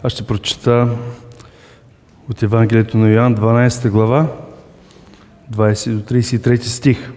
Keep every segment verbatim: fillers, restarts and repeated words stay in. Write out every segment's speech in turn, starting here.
Аз ще прочета от Евангелието на Йоан, дванадесета глава, двадесети до тридесет и трети стих.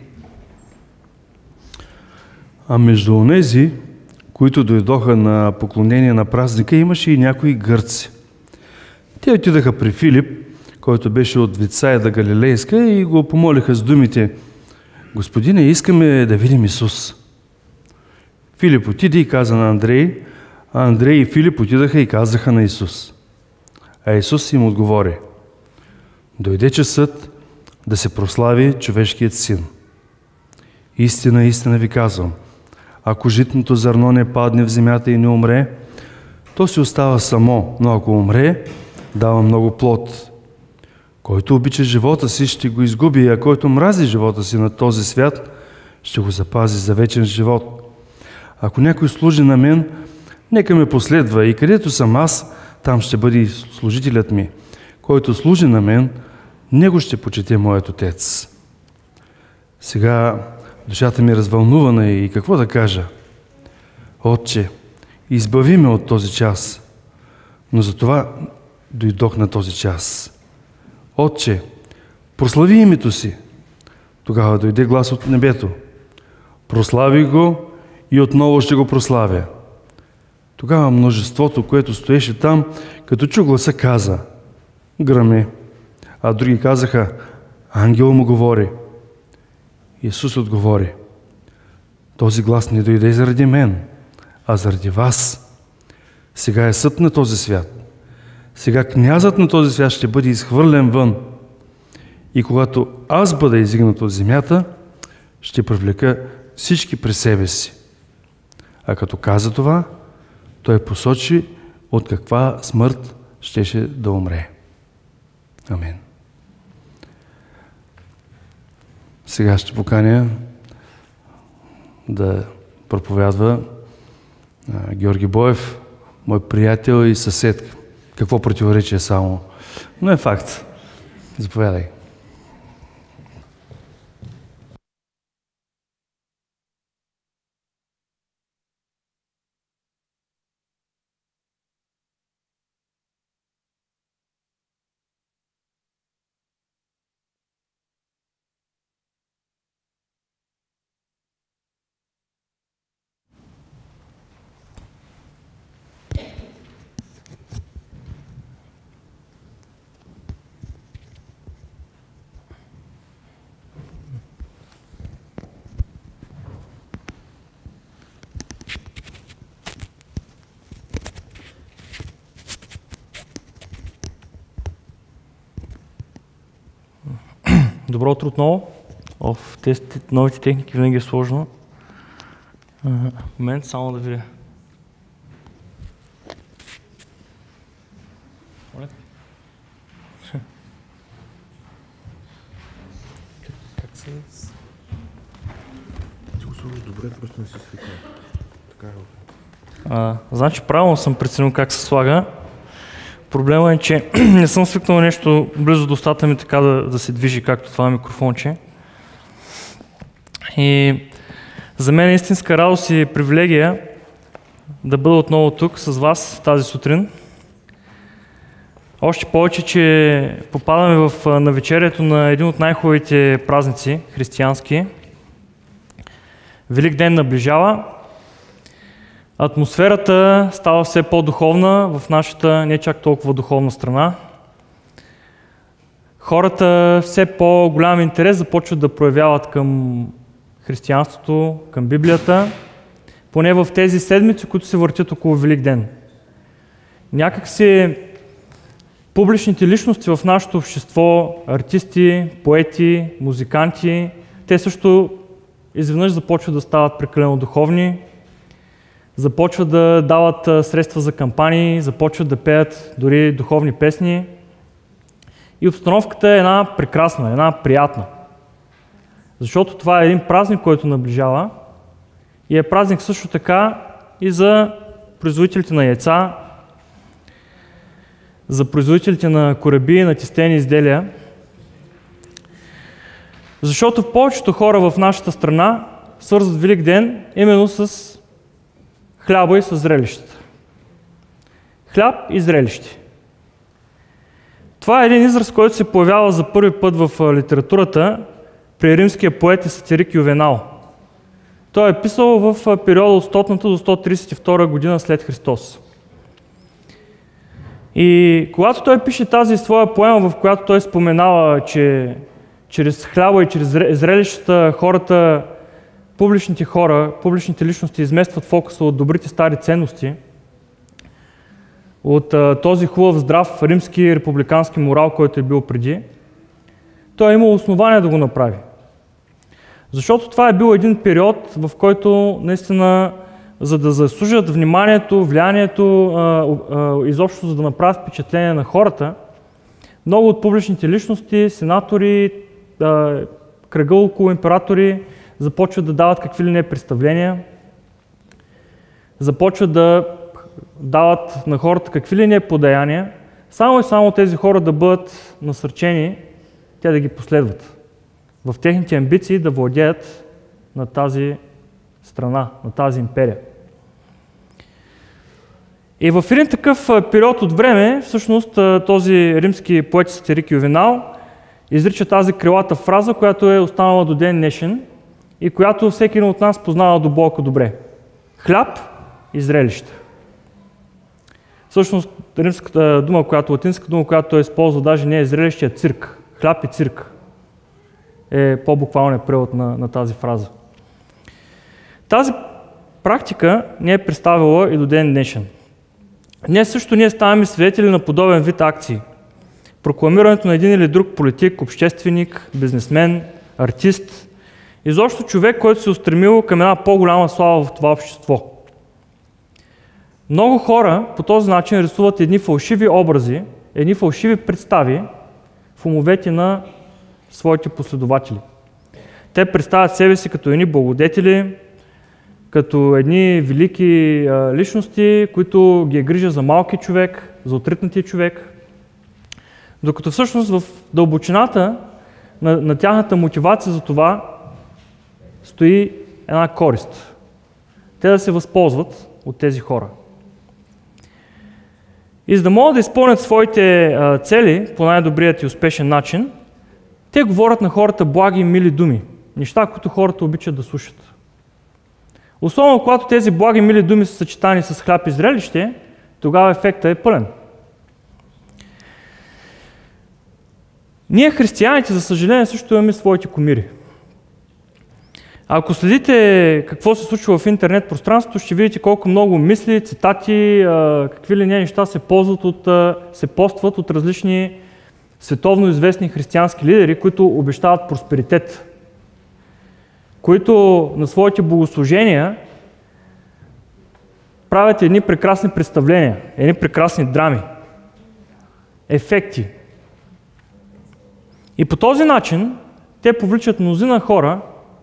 А между онези, които дойдоха на поклонение на празника, имаше и някои гърци. Те отидаха при Филип, който беше от Вицаида Галилейска, и го помолиха с думите: Господине, искаме да видим Исус. Филип отиде и каза на Андрей, а Андрей и Филип отидаха и казаха на Исус. А Исус им отговори: дойде часът да се прослави човешкият син. Истина, истина ви казвам, ако житното зърно не падне в земята и не умре, то си остава само, но ако умре, дава много плод. Който обича живота си, ще го изгуби, а който мрази живота си на този свят, ще го запази за вечен живот. Ако някой служи на мен, нека ме последва, и където съм аз, там ще бъде служителят ми. Който служи на мен, него ще почете моят Отец. Сега душата ми е развълнувана и какво да кажа? Отче, избави ме от този час, но за това дойдох на този час. Отче, прослави името си. Тогава дойде глас от небето. Прослави го и отново ще го прославя. Тогава множеството, което стоеше там, като чу гласа, каза: гръми. А други казаха: ангел му говори. Исус отговори: този глас не дойде заради мен, а заради вас. Сега е съд на този свят. Сега князът на този свят ще бъде изхвърлен вън. И когато аз бъда изигнат от земята, ще привлека всички при себе си. А като каза това, той посочи от каква смърт щеше да умре. Амин. Сега ще поканя да проповядва а, Георги Боев, мой приятел и съсед. Какво противоречие само, но е факт. Заповядай. Добро утро отново. В тези новите техники винаги е сложно. В момент само да видя. Как се... Ти го сложиш добре, просто не си свикнал. Така е. А, значи правилно съм преценил как се слага. Проблема е, че не съм свикнал нещо близо до устата ми така да, да се движи, както това микрофонче. И за мен е истинска радост и привилегия да бъда отново тук с вас тази сутрин. Още повече, че попадаме в навечерието на един от най-хубавите празници християнски. Велик ден наближава. Атмосферата става все по-духовна в нашата не чак толкова духовна страна. Хората все по-голям интерес започват да проявяват към християнството, към Библията, поне в тези седмици, които се въртят около Велик ден. Някак си публичните личности в нашето общество, артисти, поети, музиканти, те също изведнъж започват да стават прекалено духовни, започват да дават средства за кампании, започват да пеят дори духовни песни. И обстановката е една прекрасна, една приятна. Защото това е един празник, който наближава и е празник също така и за производителите на яйца, за производителите на кораби, на тестени изделия. Защото повечето хора в нашата страна свързват Велик ден именно с хляба и с зрелищата. хляб и зрелище. Това е един израз, който се появява за първи път в литературата при римския поет и сатирик Ювенал. Той е писал в периода от стотната до сто тридесет и втора година след Христос. И когато той пише тази своя поема, в която той споменава, че чрез хляба и чрез зрелищата хората, публичните хора, публичните личности изместват фокуса от добрите стари ценности, от а, този хубав, здрав римски републикански морал, който е бил преди, той е имал основание да го направи. Защото това е бил един период, в който наистина, за да заслужат вниманието, влиянието, а, а, изобщо за да направят впечатление на хората, много от публичните личности, сенатори, а, кръга около императори започват да дават какви ли не представления, започват да дават на хората какви ли не подаяния, само и само тези хора да бъдат насърчени, те да ги последват в техните амбиции да владеят на тази страна, на тази империя. И в един такъв период от време, всъщност този римски поет и сатирик Ювенал изрича тази крилата фраза, която е останала до ден днешен и която всеки един от нас познава до болка добре. Хляб и зрелище. Всъщност римската дума, която латинска дума, която той използва, даже не е зрелище, а цирк. Хляб и цирк е по-буквалният превод на, на тази фраза. Тази практика не е представила и до ден днешен. Днес също ние ставаме свидетели на подобен вид акции. Прокламирането на един или друг политик, общественик, бизнесмен, артист, изобщо човек, който се е устремил към една по-голяма слава в това общество. Много хора по този начин рисуват едни фалшиви образи, едни фалшиви представи в умовете на своите последователи. Те представят себе си като едни благодетели, като едни велики а, личности, които ги е грижа за малки човек, за отритнатия човек. Докато всъщност в дълбочината на, на тяхната мотивация за това стои една корист. Те да се възползват от тези хора. И за да могат да изпълнят своите а, цели по най-добрият и успешен начин, те говорят на хората благи и мили думи, неща, които хората обичат да слушат. Особено когато тези благи мили думи са съчетани с хляб и зрелище, тогава ефектът е пълен. Ние, християните, за съжаление, също имаме своите кумири. Ако следите какво се случва в интернет пространството, ще видите колко много мисли, цитати, какви ли не неща се ползват от, се постват от различни световно известни християнски лидери, които обещават просперитет, които на своите богослужения правят едни прекрасни представления, едни прекрасни драми, ефекти. И по този начин те повличат мнозина хора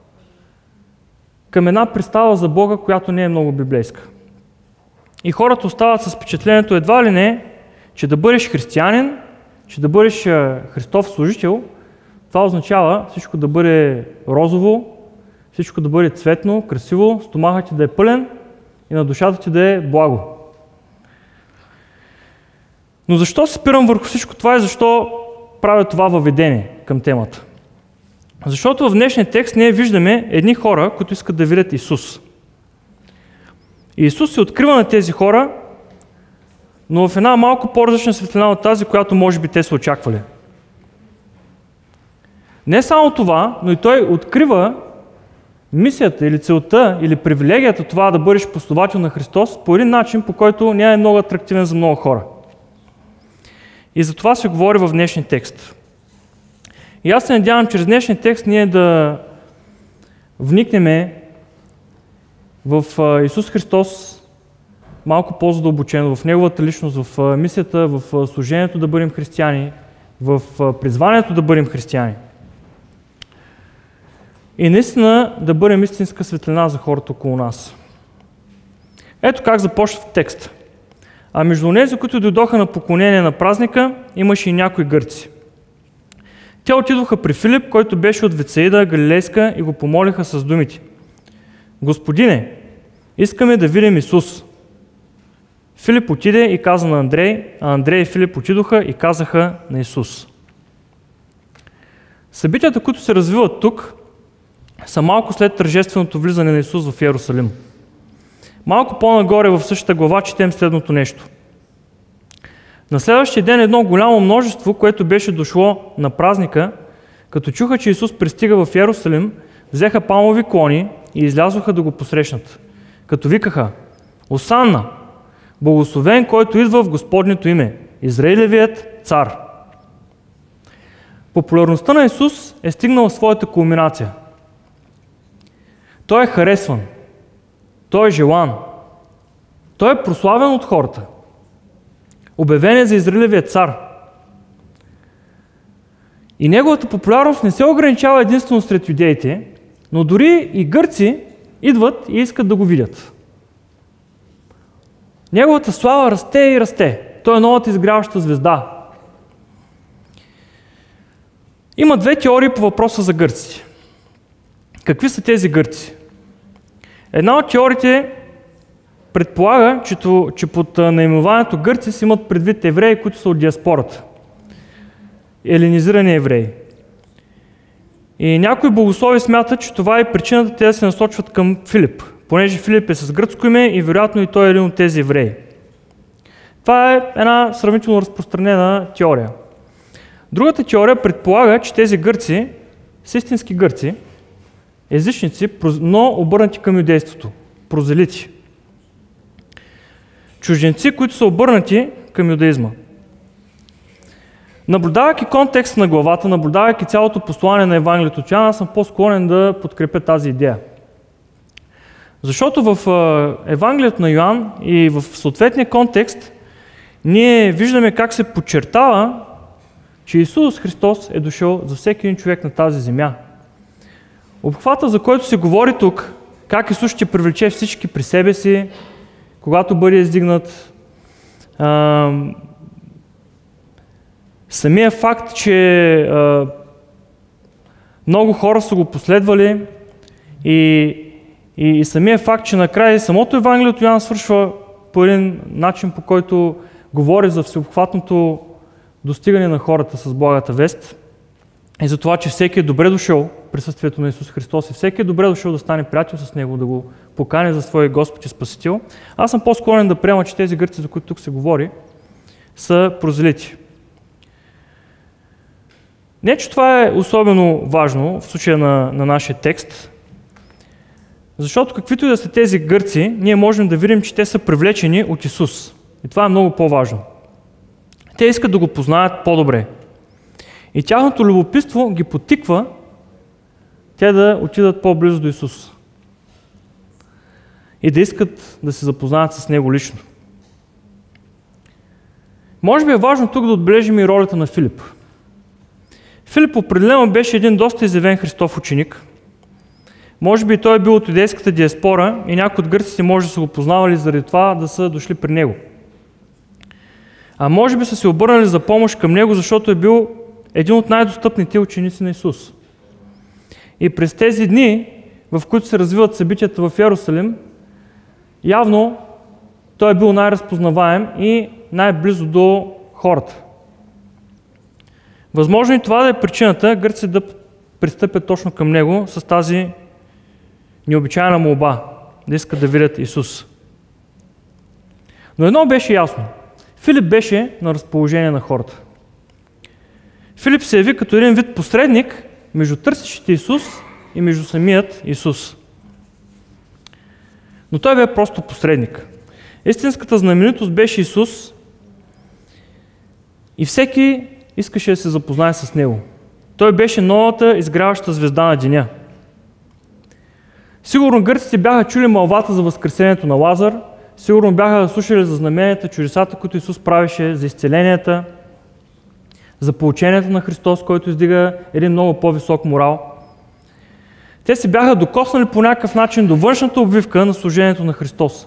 към една представа за Бога, която не е много библейска. И хората остават с впечатлението едва ли не, че да бъдеш християнин, че да бъдеш Христов служител, това означава всичко да бъде розово, всичко да бъде цветно, красиво, стомахът ти да е пълен и на душата ти да е благо. Но защо се спирам върху всичко това и защо правя това въведение към темата? Защото в днешния текст ние виждаме едни хора, които искат да видят Исус. И Исус се открива на тези хора, но в една малко по-различна светлина от тази, която може би те са очаквали. Не само това, но и той открива мисията или целта или привилегията това да бъдеш последовател на Христос по един начин, по който не е много атрактивен за много хора. И за това се говори в днешния текст. И аз се надявам, чрез днешния текст ние да вникнем в Исус Христос малко по-задълбочено, в Неговата личност, в мисията, в служението да бъдем християни, в призванието да бъдем християни. И наистина да бъдем истинска светлина за хората около нас. Ето как започва в текста. А между онези, които дойдоха на поклонение на празника, имаше и някои гърци. Те отидоха при Филип, който беше от Вецаида, Галилейска, и го помолиха с думите: Господине, искаме да видим Исус. Филип отиде и каза на Андрей, а Андрей и Филип отидоха и казаха на Исус. Събитията, които се развиват тук, са малко след тържественото влизане на Исус в Йерусалим. Малко по-нагоре в същата глава четем следното нещо. На следващия ден едно голямо множество, което беше дошло на празника, като чуха, че Исус пристига в Йерусалим, взеха палмови клони и излязоха да го посрещнат, като викаха: Осанна! Благословен, който идва в Господнето име, Израилевият цар. Популярността на Исус е стигнала своята кулминация. Той е харесван. Той е желан. Той е прославен от хората. Обявен е за Израилевият цар. И неговата популярност не се ограничава единствено сред юдеите, но дори и гърци идват и искат да го видят. Неговата слава расте и расте. Той е новата изгряваща звезда. Има две теории по въпроса за гърците. Какви са тези гърци? Една от теориите предполага, че, че под наименованието гърци си имат предвид евреи, които са от диаспората. Еленизирани евреи. И някои богослови смятат, че това е причината те да се насочват към Филип, понеже Филип е с гръцко име и вероятно и той е един от тези евреи. Това е една сравнително разпространена теория. Другата теория предполага, че тези гърци са истински гърци, езичници, но обърнати към юдейството, прозелити. Чужденци, които са обърнати към юдаизма. Наблюдавайки контекст на главата, наблюдавайки цялото послание на Евангелието от Йоан, аз съм по-склонен да подкрепя тази идея. Защото в Евангелието на Йоан и в съответния контекст ние виждаме как се подчертава, че Исус Христос е дошъл за всеки един човек на тази земя. Обхвата, за който се говори тук, как Исус ще привлече всички при себе си, когато бъде издигнат, а, самия факт, че а, много хора са го последвали и, и, и самия факт, че накрая самото Евангелие от Йоан свършва по един начин, по който говори за всеобхватното достигане на хората с благата вест и за това, че всеки е добре дошъл в присъствието на Исус Христос и всеки е добре дошъл да стане приятел с Него, да го покани за своя Господ и Спасител. Аз съм по-склонен да приема, че тези гърци, за които тук се говори, са прозелити. Не, че това е особено важно в случая на, на нашия текст, защото каквито и да са тези гърци, ние можем да видим, че те са привлечени от Исус. И това е много по-важно. Те искат да го познаят по-добре. И тяхното любопитство ги потиква те да отидат по-близо до Исус. И да искат да се запознаят с Него лично. Може би е важно тук да отбележим и ролята на Филип. Филип определено беше един доста изявен Христов ученик. Може би той е бил от юдейската диаспора и някои от гърците може да са го познавали заради това да са дошли при него. А може би са се обърнали за помощ към него, защото е бил един от най-достъпните ученици на Исус. И през тези дни, в които се развиват събитията в Йерусалим, явно той е бил най-разпознаваем и най-близо до хората. Възможно и това да е причината гърците да пристъпят точно към него с тази необичайна молба, да искат да видят Исус. Но едно беше ясно. Филип беше на разположение на хората. Филип се яви като един вид посредник между търсещите Исус и между самият Исус. Но той бе просто посредник. Истинската знаменитост беше Исус и всеки искаше да се запознае с Него. Той беше новата изгряваща звезда на деня. Сигурно гърците бяха чули мълвата за възкресението на Лазар, сигурно бяха слушали за знаменията, чудесата, които Исус правеше, за изцеленията, за поучението на Христос, който издига един много по-висок морал. Те се бяха докоснали по някакъв начин до външната обвивка на служението на Христос.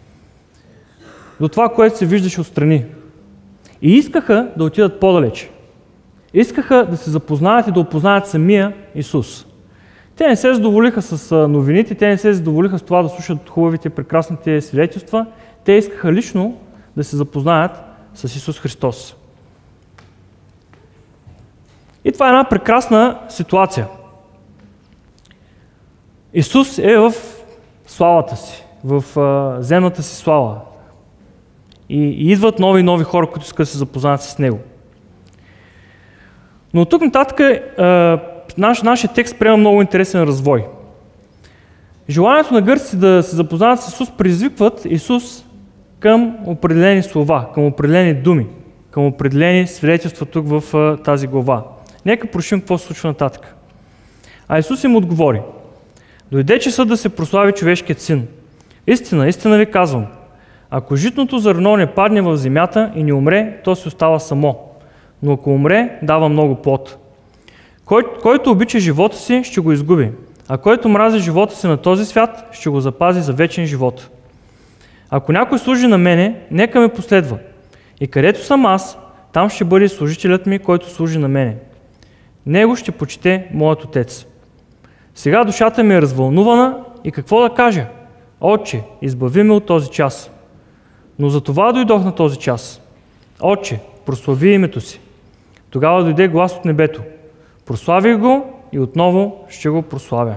До това, което се виждаше отстрани. И искаха да отидат по-далеч. Искаха да се запознаят и да опознаят самия Исус. Те не се задоволиха с новините, те не се задоволиха с това да слушат хубавите, прекрасните свидетелства. Те искаха лично да се запознаят с Исус Христос. И това е една прекрасна ситуация. Исус е в славата си, в а, земната си слава. И, и идват нови и нови хора, които искат да се запознаят с Него. Но от тук нататък а, наш, нашия текст приема много интересен развой. Желанието на гърците да се запознаят с Исус предизвикват Исус към определени слова, към определени думи, към определени свидетелства тук в а, тази глава. Нека прочим какво се случва нататък. А Исус им отговори: дойде часът да се прослави човешкият син. Истина, истина ви казвам, ако житното зърно не падне в земята и не умре, то се остава само. Но ако умре, дава много плод. Кой, който обича живота си, ще го изгуби, а който мрази живота си на този свят, ще го запази за вечен живот. Ако някой служи на мене, нека ме последва. И където съм аз, там ще бъде служителят ми, който служи на мене. Него ще почете моят отец. Сега душата ми е развълнувана и какво да кажа? Отче, избави ме от този час. Но за това дойдох на този час. Отче, прослави името си. Тогава дойде глас от небето. Прослави го и отново ще го прославя.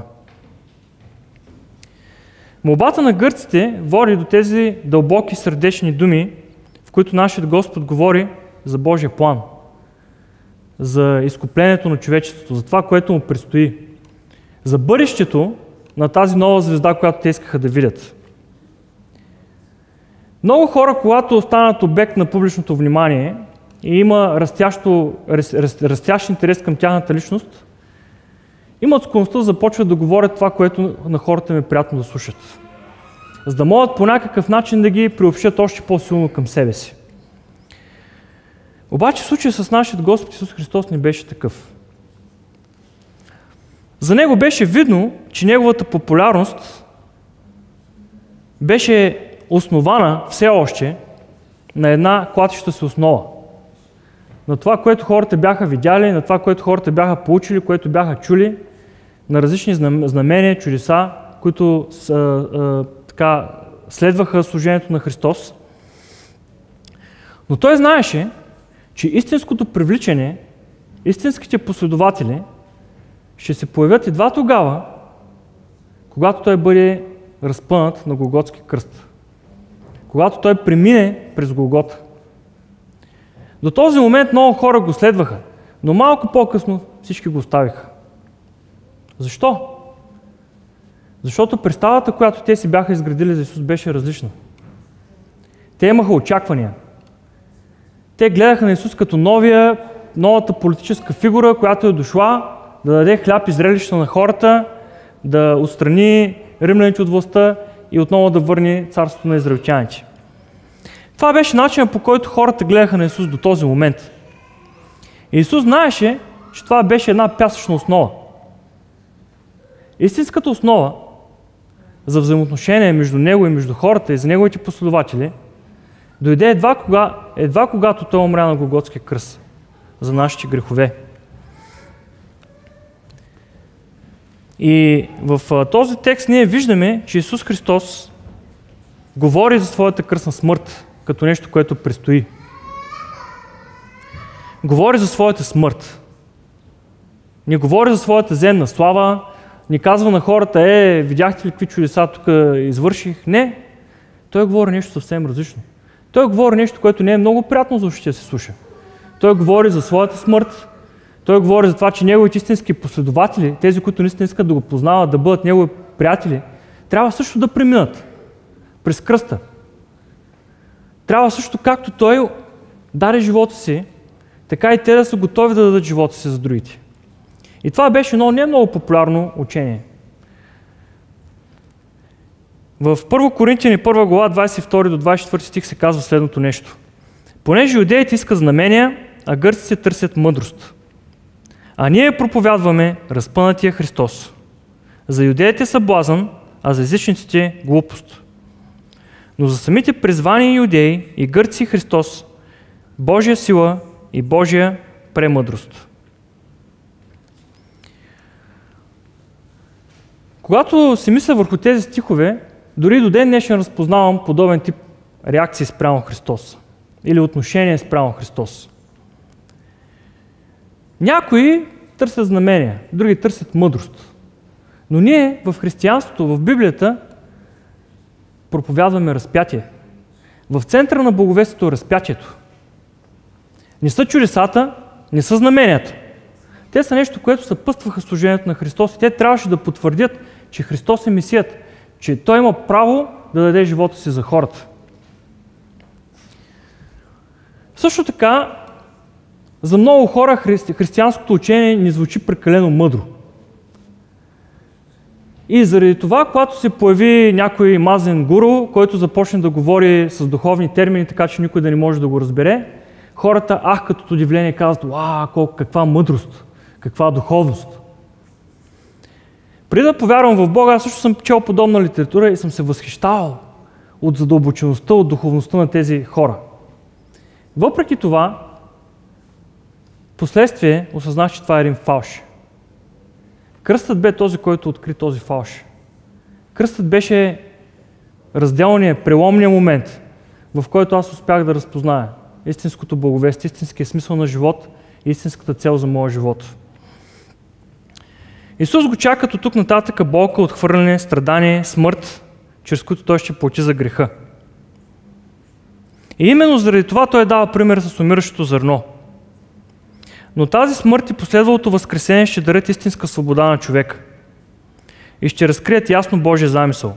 Молбата на гърците води до тези дълбоки сърдечни думи, в които нашият Господ говори за Божия план, за изкуплението на човечеството, за това, което му предстои, за бъдещето на тази нова звезда, която те искаха да видят. Много хора, когато останат обект на публичното внимание и има растящо, растящ интерес към тяхната личност, имат склонността да започват да говорят това, което на хората им е приятно да слушат, за да могат по някакъв начин да ги приобщят още по-силно към себе си. Обаче в случая с нашия Господ Исус Христос не беше такъв. За Него беше видно, че Неговата популярност беше основана все още на една клатища се основа. На това, което хората бяха видяли, на това, което хората бяха получили, което бяха чули, на различни знамения, чудеса, които а, а, така, следваха служението на Христос. Но той знаеше, че истинското привличане, истинските последователи ще се появят едва тогава, когато той бъде разпънат на Голготски кръст. Когато той премине през Голгота. До този момент много хора го следваха, но малко по-късно всички го оставиха. Защо? Защото представата, която те си бяха изградили за Исус, беше различна. Те имаха очаквания. Те гледаха на Исус като новия, новата политическа фигура, която е дошла да даде хляб и зрелище на хората, да отстрани римляните от властта и отново да върне царството на израелтяните. Това беше начинът, по който хората гледаха на Исус до този момент. И Исус знаеше, че това беше една пясъчна основа. Истинската основа за взаимоотношение между Него и между хората и за Неговите последователи дойде едва, кога, едва когато Той умря на Голготския кръст за нашите грехове. И в този текст ние виждаме, че Исус Христос говори за своята кръстна смърт като нещо, което предстои. Говори за своята смърт. Не говори за своята земна слава, не казва на хората: е, видяхте ли какви чудеса тук извърших? Не. Той говори нещо съвсем различно. Той говори нещо, което не е много приятно за ушите да се слуша. Той говори за своята смърт. Той говори за това, че неговите истински последователи, тези, които наистина искат да го познават, да бъдат негови приятели, трябва също да преминат през кръста. Трябва също, както той даде живота си, така и те да са готови да дадат живота си за другите. И това беше едно не много популярно учение. В първо Коринтияни първа глава, двадесет и втори до двадесет и четвърти стих се казва следното нещо. Понеже юдеите искат знамения, а гърците търсят мъдрост. А ние проповядваме разпънатия Христос. За юдеите са блазън, а за езичниците глупост. Но за самите призвани юдеи и гърци Христос, Божия сила и Божия премъдрост. Когато си мисля върху тези стихове, дори до ден днешен разпознавам подобен тип реакции спрямо Христос или отношение спрямо Христос. Някои търсят знамения, други търсят мъдрост. Но ние в християнството, в Библията, проповядваме разпятие. В центъра на благовестието е разпятието. Не са чудесата, не са знаменията. Те са нещо, което съпътстваха служението на Христос и те трябваше да потвърдят, че Христос е Месият, че Той има право да даде живота си за хората. Също така, за много хора христи, християнското учение не звучи прекалено мъдро. И заради това, когато се появи някой мазен гуру, който започне да говори с духовни термини, така че никой да не може да го разбере, хората, ах, като от удивление казват, уау, колко, каква мъдрост, каква духовност. Преди да повярвам в Бога, аз също съм чел подобна литература и съм се възхищавал от задълбочеността, от духовността на тези хора. Въпреки това, последствие осъзнах, че това е един фалш. Кръстът бе този, който откри този фалш. Кръстът беше разделният, преломният момент, в който аз успях да разпозная истинското благовестие, истинския смисъл на живот и истинската цел за моя живот. Исус го чака от тук нататък болка, отхвърляне, страдание, смърт, чрез които Той ще плати за греха. И именно заради това Той дава пример с умиращото зърно. Но тази смърт и последвалото възкресение ще дарят истинска свобода на човека и ще разкрият ясно Божия замисъл.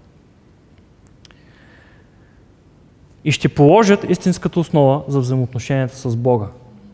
И ще положат истинската основа за взаимоотношенията с Бога.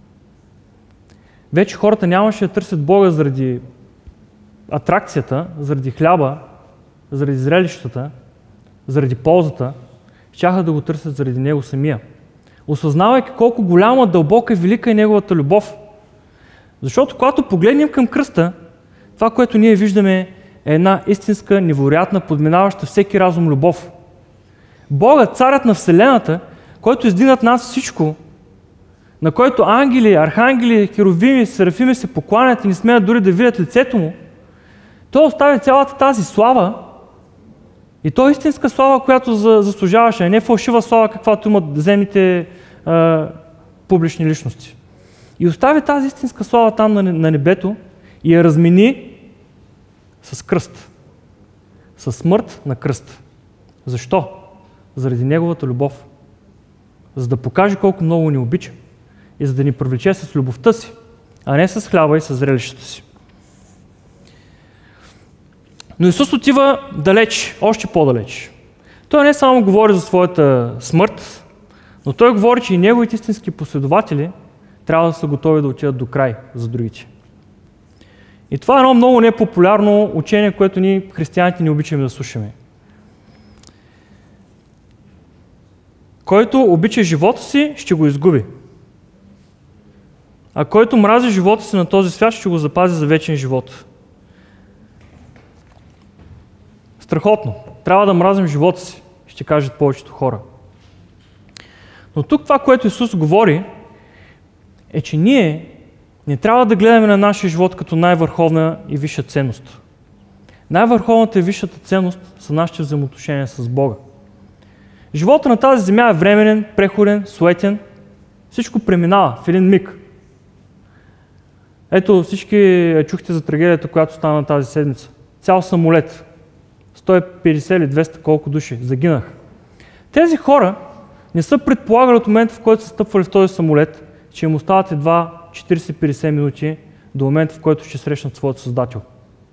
Вече хората нямаше да търсят Бога заради атракцията, заради хляба, заради зрелищата, заради ползата, щяха да го търсят заради Него самия. Осъзнавайки колко голяма, дълбока и велика е Неговата любов. Защото когато погледнем към кръста, това, което ние виждаме, е една истинска, невероятна, подминаваща всеки разум любов. Бога, царят на Вселената, който издигнат над всичко, на който ангели, архангели, херовими, серафими се покланят и не смеят дори да видят лицето му, Той остави цялата тази слава и то е истинска слава, която заслужаваше, а не фалшива слава, каквато имат земните а, публични личности. И остави тази истинска слава там на, на небето и я размени с кръст. С смърт на кръст. Защо? Заради Неговата любов. За да покаже колко много ни обича и за да ни привлече с любовта си, а не с хляба и с зрелищата си. Но Исус отива далеч, още по-далеч. Той не само говори за своята смърт, но Той говори, че и Неговите истински последователи трябва да са готови да отидат до край за другите. И това е едно много непопулярно учение, което ние, християните, не обичаме да слушаме. Който обича живота си, ще го изгуби. А който мрази живота си на този свят, ще го запази за вечен живот. Страхотно. Трябва да мразим живота си, ще кажат повечето хора. Но тук това, което Исус говори, е, че ние не трябва да гледаме на нашия живот като най-върховна и висша ценност. Най-върховната и висшата ценност са нашите взаимоотношения с Бога. Живота на тази земя е временен, преходен, суетен. Всичко преминава в един миг. Ето всички чухте за трагедията, която стана тази седмица. Цял самолет. сто и петдесет или двеста колко души загинаха. Тези хора не са предполагали от момента, в който са стъпвали в този самолет, че им остават едва четирийсет до петдесет минути до момента, в който ще срещнат своят Създател.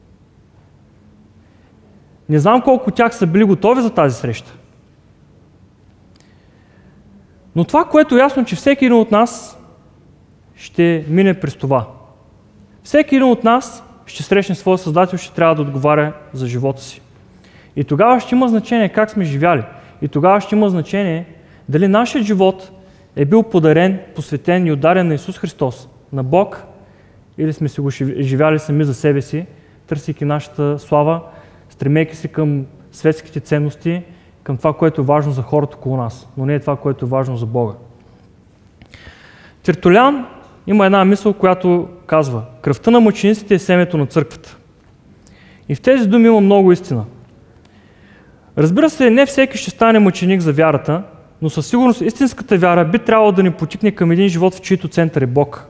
Не знам колко от тях са били готови за тази среща. Но това, което е ясно, че всеки един от нас ще мине през това. Всеки един от нас ще срещне своя Създател, ще трябва да отговаря за живота си. И тогава ще има значение как сме живяли. И тогава ще има значение дали нашият живот е бил подарен, посветен и ударен на Исус Христос, на Бог, или сме си го живяли сами за себе си, търсейки нашата слава, стремейки се към светските ценности, към това, което е важно за хората около нас, но не е това, което е важно за Бога. Тертулян има една мисъл, която казва: кръвта на мъчениците е семето на църквата. И в тези думи има много истина. Разбира се, не всеки ще стане мъченик за вярата, но със сигурност истинската вяра би трябвало да ни потикне към един живот, в чийто център е Бог.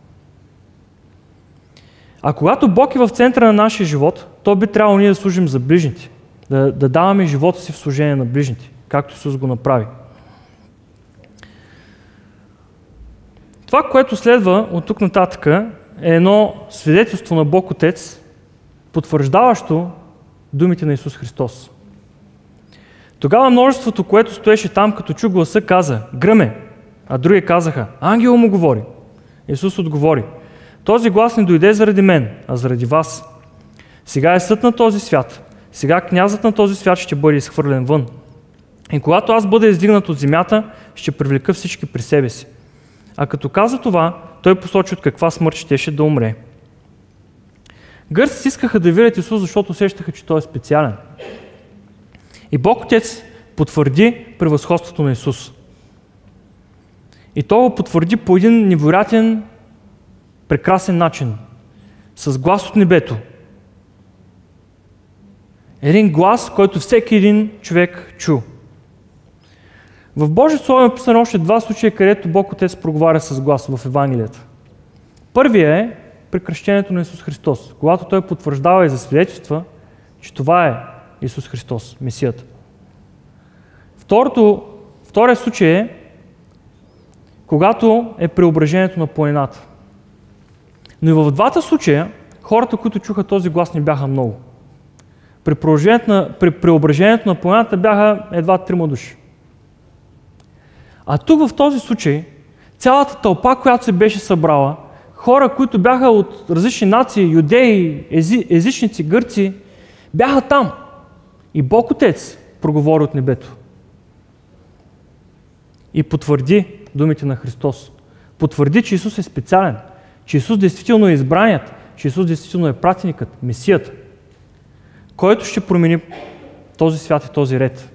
А когато Бог е в центъра на нашия живот, то би трябвало ние да служим за ближните, да, да даваме живота си в служение на ближните, както Исус го направи. Това, което следва от тук нататък, е едно свидетелство на Бог Отец, потвърждаващо думите на Исус Христос. Тогава множеството, което стоеше там, като чу гласа, каза: гръме, а други казаха: ангел му говори. Исус отговори: този глас не дойде заради мен, а заради вас. Сега е съд на този свят. Сега князът на този свят ще бъде изхвърлен вън. И когато аз бъда издигнат от земята, ще привлека всички при себе си. А като каза това, той посочи от каква смърт щеше да умре. Гърците искаха да видят Исус, защото усещаха, че той е специален. И Бог Отец потвърди превъзходството на Исус. И той го потвърди по един невероятен, прекрасен начин. С глас от небето. Един глас, който всеки един човек чу. В Божието Слово е написано още два случая, където Бог Отец проговаря с глас в Евангелията. Първият е при кръщението на Исус Христос, когато Той потвърждава и засвидетелства, че това е Исус Христос, Месията. Второто, вторият случай е, когато е преображението на планината. Но и в двата случая, хората, които чуха този глас, не бяха много. При преображението на, при преображението на планината бяха едва трима души. А тук в този случай, цялата тълпа, която се беше събрала, хора, които бяха от различни нации, юдеи, ези, езичници, гърци, бяха там. И Бог Отец проговори от небето. И потвърди думите на Христос. Потвърди, че Исус е специален, че Исус действително е избраният, че Исус действително е пратеникът, Месията, който ще промени този свят и този ред.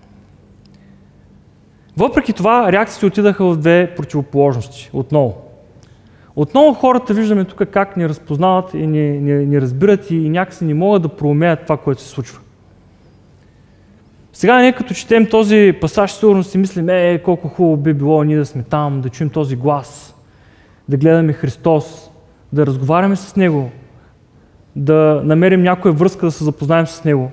Въпреки това, реакциите отидаха в две противоположности. Отново. Отново хората виждаме тук как ни разпознават и ни, ни, ни разбират и, и някакси не могат да проумеят това, което се случва. Сега ние като четем този пасаж, сигурно си мислим: е, колко хубаво би било ние да сме там, да чуем този глас, да гледаме Христос, да разговаряме с Него, да намерим някоя връзка, да се запознаем с Него.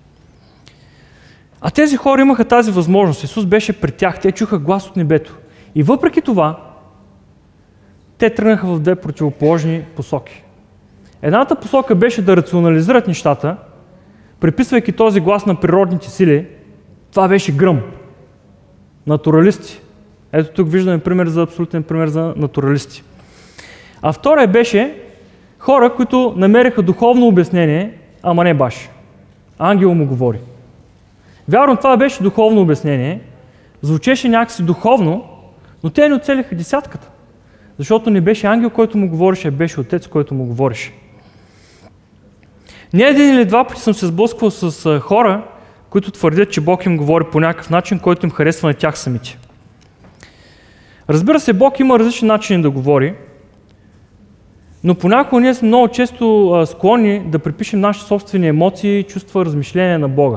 А тези хора имаха тази възможност. Исус беше пред тях, те чуха глас от небето. И въпреки това, те тръгнаха в две противоположни посоки. Едната посока беше да рационализират нещата, приписвайки този глас на природните сили. Това беше гръм. Натуралисти. Ето тук виждаме пример за абсолютен пример за натуралисти. А втория беше хора, които намериха духовно обяснение, ама не баш. Ангел му говори. Вярно, това беше духовно обяснение, звучеше някакси духовно, но те не оцелиха десятката. Защото не беше ангел, който му говореше, а беше Отец, който му говореше. Не един или два пъти съм се сблъсквал с хора, които твърдят, че Бог им говори по някакъв начин, който им харесва на тях самите. Разбира се, Бог има различни начини да говори, но понякога ние сме много често склонни да припишем наши собствени емоции, чувства, размишления на Бога.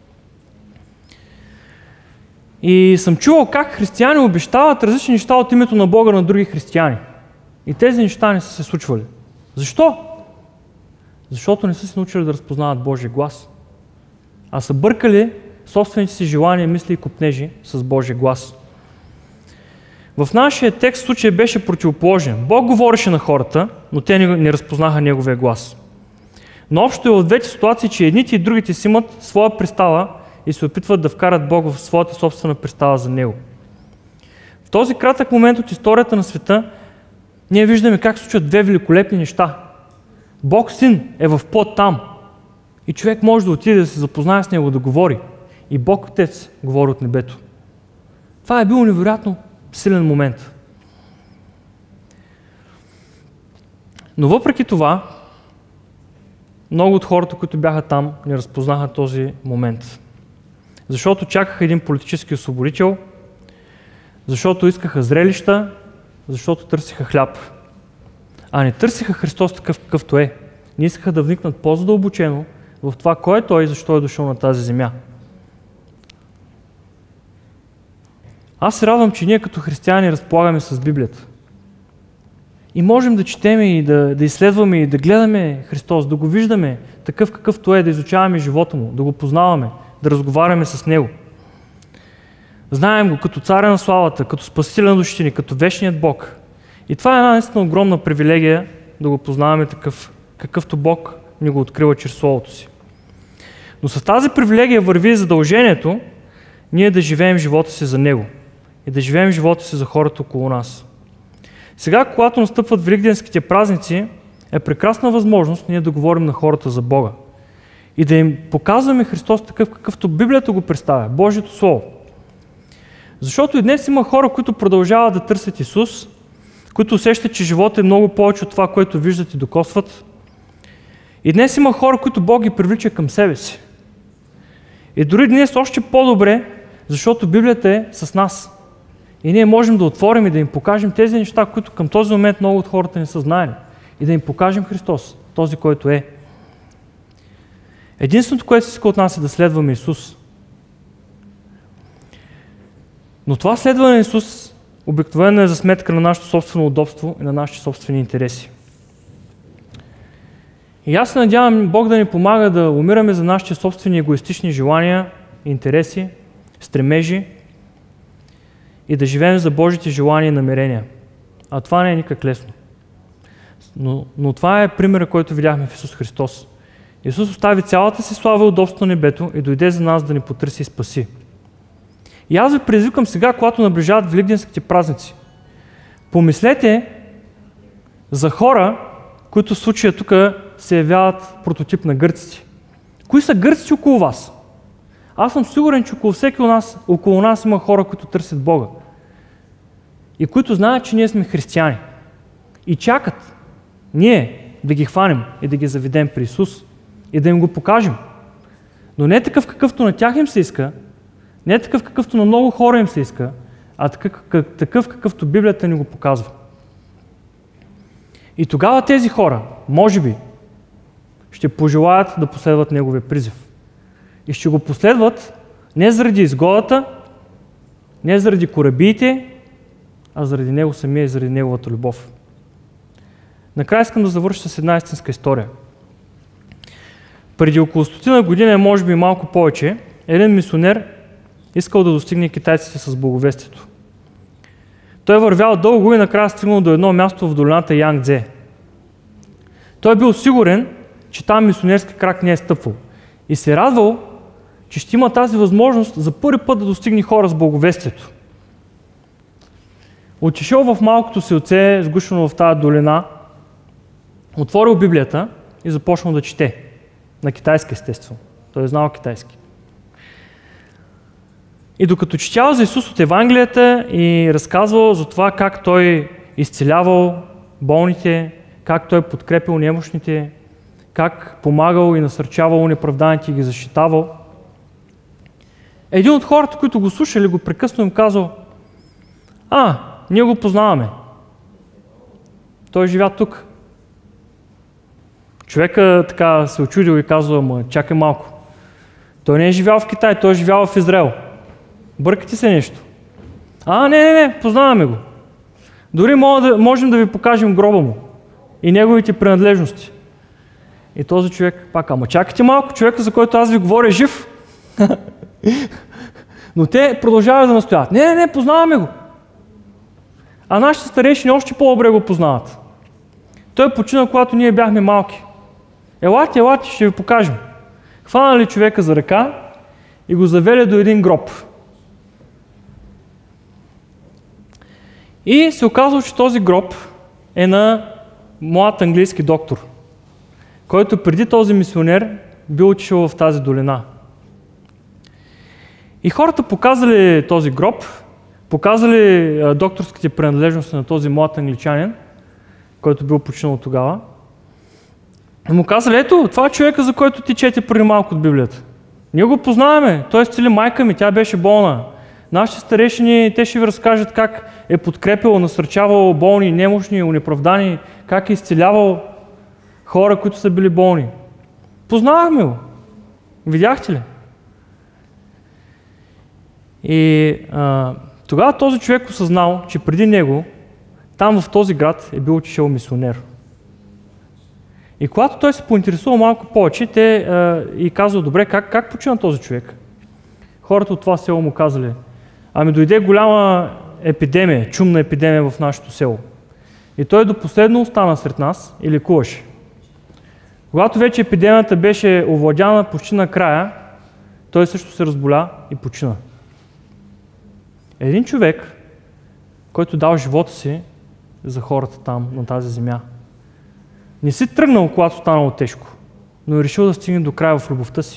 И съм чувал как християни обещават различни неща от името на Бога на други християни. И тези неща не са се случвали. Защо? Защото не са се научили да разпознават Божия глас. А са бъркали собствените си желания, мисли и копнежи с Божия глас. В нашия текст случай беше противоположен. Бог говореше на хората, но те не, не разпознаха Неговия глас. Но общо е в двете ситуации, че едните и другите си имат своя представа и се опитват да вкарат Бог в своята собствена представа за Него. В този кратък момент от историята на света ние виждаме как се случват две великолепни неща. Бог Син е в плът там и човек може да отиде да се запознае с Него, да говори. И Бог Отец говори от небето. Това е било невероятно силен момент. Но въпреки това, много от хората, които бяха там, не разпознаха този момент. Защото чакаха един политически освободител, защото искаха зрелища, защото търсиха хляб. А не търсиха Христос такъв, какъвто е. Не искаха да вникнат по-задълбочено в това, кой е Той и защо е дошъл на тази земя. Аз се радвам, че ние като християни разполагаме с Библията. И можем да четем и да, да изследваме и да гледаме Христос, да го виждаме такъв какъвто е, да изучаваме живота му, да го познаваме, да разговаряме с него. Знаем го като царя на славата, като спасителя на душите ни, като вечният Бог. И това е една наистина огромна привилегия да го познаваме такъв, какъвто Бог ни го открива чрез Словото си. Но с тази привилегия върви задължението ние да живеем живота си за Него и да живеем живота си за хората около нас. Сега, когато настъпват великденските празници, е прекрасна възможност ние да говорим на хората за Бога и да им показваме Христос такъв, какъвто Библията го представя, Божието Слово. Защото и днес има хора, които продължават да търсят Исус, които усещат, че живота е много повече от това, което виждат и докосват. И днес има хора, които Бог ги привлича към себе си. И дори днес още по-добре, защото Библията е с нас. И ние можем да отворим и да им покажем тези неща, които към този момент много от хората не са знаели. И да им покажем Христос, този, който е. Единственото, което се иска от нас е да следваме Исус. Но това следване на Исус обикновено е за сметка на нашето собствено удобство и на нашите собствени интереси. И аз се надявам Бог да ни помага да умираме за нашите собствени егоистични желания, интереси, стремежи и да живеем за Божите желания и намерения. А това не е никак лесно. Но, но това е примерът, който видяхме в Исус Христос. Исус остави цялата си слава и удобство на небето и дойде за нас да ни потърси и спаси. И аз ви предизвикам сега, когато наближават великденските празници. Помислете за хора, които в случая тук се явяват прототип на гърците. Кои са гърците около вас? Аз съм сигурен, че около всеки у нас, около нас има хора, които търсят Бога. И които знаят, че ние сме християни. И чакат ние да ги хванем и да ги заведем при Исус и да им го покажем. Но не такъв какъвто на тях им се иска, не такъв какъвто на много хора им се иска, а такъв, такъв какъвто Библията ни го показва. И тогава тези хора, може би, ще пожелаят да последват Неговия призив. И ще го последват не заради изгодата, не заради корабиите, а заради Него самия и заради Неговата любов. Накрая искам да завърша с една истинска история. Преди около стотина година, може би малко повече, един мисионер искал да достигне китайците с благовестието. Той вървял дълго и накрая стигнал до едно място в долината Янгдзе. Той бил сигурен, че там мисионерски крак не е стъпвал. И се радвал, че ще има тази възможност за първи път да достигне хора с благовестието. Отишъл в малкото селце, сгушено в тази долина, отворил Библията и започнал да чете. На китайски, естествено. Той е знал китайски. И докато четял за Исус от Евангелията и разказвал за това как Той изцелявал болните, как Той подкрепил немощните, как помагал и насърчавал неправданите и ги защитавал, един от хората, които го слушали, го прекъснал им казал: а, ние го познаваме. Той живя тук. Човека така се очудил и казва: ама чакай малко. Той не е живял в Китай, той е живял в Израел. Бъркате се нещо. А, не, не, не, познаваме го. Дори можем да ви покажем гроба му и неговите принадлежности. И този човек пак: ама чакайте малко, човека, за който аз ви говоря, е жив. Но те продължават да настояват: не, не, не, познаваме го. А нашите старейшини още по-добре го познават. Той почина, когато ние бяхме малки. Елате, елате, ще ви покажем. Хванали човека за ръка и го завели до един гроб. И се оказва, че този гроб е на млад английски доктор, който преди този мисионер бил отишъл в тази долина. И хората показали този гроб, показали а, докторските принадлежности на този млад англичанин, който бил починал тогава, и му казали: ето, това е човека, за който ти чете преди малко от Библията. Ние го познаваме, той изцели майка ми, тя беше болна. Нашите старейшини, те ще ви разкажат как е подкрепил, насърчавал болни, немощни, унеправдани, как е изцелявал хора, които са били болни. Познавахме го. Видяхте ли? И а, Тогава този човек осъзнал, че преди него, там в този град е бил отишъл мисионер. И когато той се поинтересува малко повече, те е, и казал, добре, как, как почина този човек? Хората от това село му казали, ами дойде голяма епидемия, чумна епидемия в нашето село. И той до последно остана сред нас и лекуваше. Когато вече епидемията беше овладяна почти на края, той също се разболя и почина. Един човек, който дал живота си за хората там, на тази земя, не си тръгнал, когато станало тежко, но е решил да стигне до края в любовта си.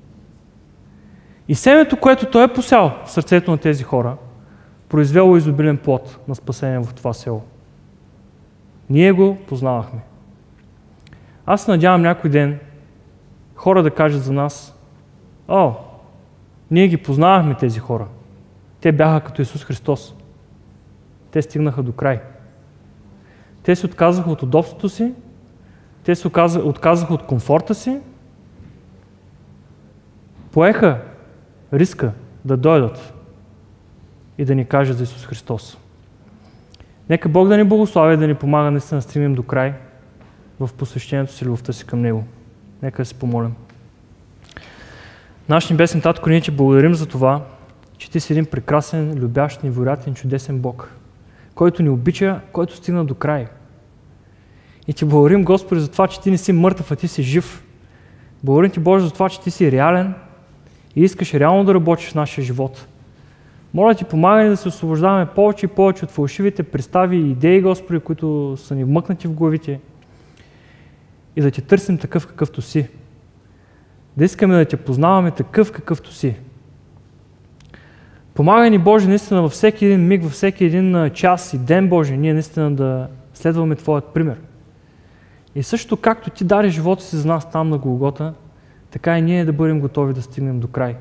И семето, което той е посял в сърцето на тези хора, произвело изобилен плод на спасение в това село. Ние го познавахме. Аз се надявам някой ден хора да кажат за нас, о, ние ги познавахме тези хора. Те бяха като Исус Христос. Те стигнаха до край. Те се отказаха от удобството си, те се отказаха от комфорта си, поеха риска да дойдат и да ни кажат за Исус Христос. Нека Бог да ни благослави и да ни помага наистина да стигнем до край в посвещението си, любовта си към Него. Нека да се помолим. Наш небесен Татко, ние Ти благодарим за това, че Ти си един прекрасен, любящ, невероятен, чудесен Бог, който ни обича, който стигна до край. И Ти благодарим, Господи, за това, че Ти не си мъртъв, а Ти си жив. Благодарим Ти, Боже, за това, че Ти си реален и искаш реално да работиш в нашия живот. Моля Ти, помагай да се освобождаваме повече и повече от фалшивите представи и идеи, Господи, които са ни вмъкнати в главите и да Ти търсим такъв, какъвто си. Да искаме да Те познаваме такъв, какъвто си. Помагай ни, Боже, наистина във всеки един миг, във всеки един час и ден, Боже, ние наистина да следваме Твоят пример. И също както Ти даде живота си за нас там на Голгота, така и ние да бъдем готови да стигнем до край.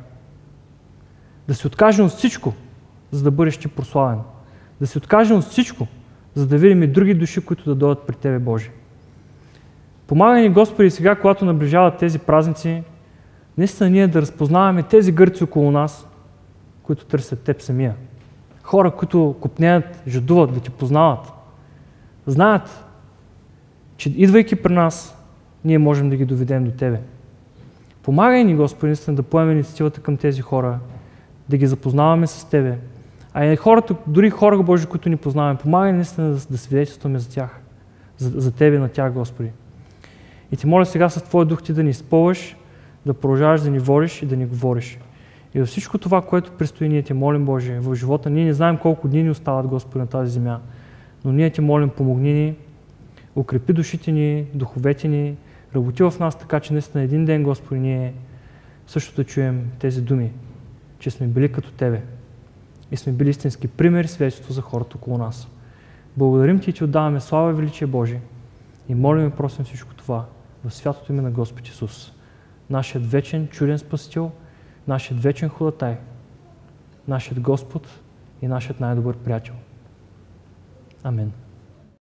Да се откажем от всичко, за да бъдеш Ти прославен. Да се откажем от всичко, за да видим и други души, които да дойдат при Тебе, Боже. Помагай ни, Господи, сега, когато наближават тези празници, наистина ние да разпознаваме тези гърци около нас, които търсят Теб самия. Хора, които копнеят, жадуват да Ти познават. Знаят, че идвайки при нас, ние можем да ги доведем до Тебе. Помагай ни, Господи, наистина да поемем инициативата към тези хора, да ги запознаваме с Тебе. А и хората, дори хора, Божи, които ни познаваме, помагай наистина да, да свидетелстваме за тях, за, за Тебе и на тях, Господи. И Ти моля сега с Твоя дух Ти да ни изпълваш, да продължаваш да ни водиш и да ни говориш. И във всичко това, което предстои, ние Те молим, Боже, в живота. Ние не знаем колко дни ни остават, Господи, на тази земя, но ние Те молим, помогни ни, укрепи душите ни, духовете ни, работи в нас така, че наистина един ден, Господи, ние също да чуем тези думи, че сме били като Тебе и сме били истински пример и свидетелство за хората около нас. Благодарим Ти и Ти отдаваме слава и величие, Божие, и молим и просим всичко това в святото име на Господ Исус, нашият вечен, чуден Спасител, нашият вечен ходатай, нашият Господ и нашият най-добър приятел. Амин.